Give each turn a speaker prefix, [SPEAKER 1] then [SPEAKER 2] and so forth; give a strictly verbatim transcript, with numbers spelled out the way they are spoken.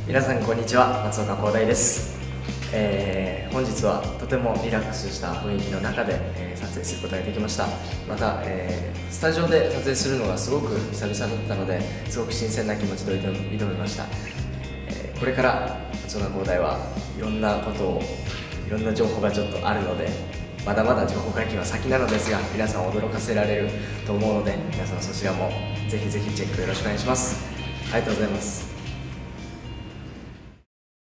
[SPEAKER 1] 皆さんこんにちは、松岡広大です。えー、本日はとてもリラックスした雰囲気の中で、えー、撮影することができました。また、えー、スタジオで撮影するのがすごく久々だったので、すごく新鮮な気持ちで挑みました。えー、これから松岡広大はいろんなことをいろんな情報がちょっとあるので、まだまだ情報解禁は先なのですが、皆さんを驚かせられると思うので、皆さんそちらもぜひぜひチェックよろしくお願いします。ありがとうございます。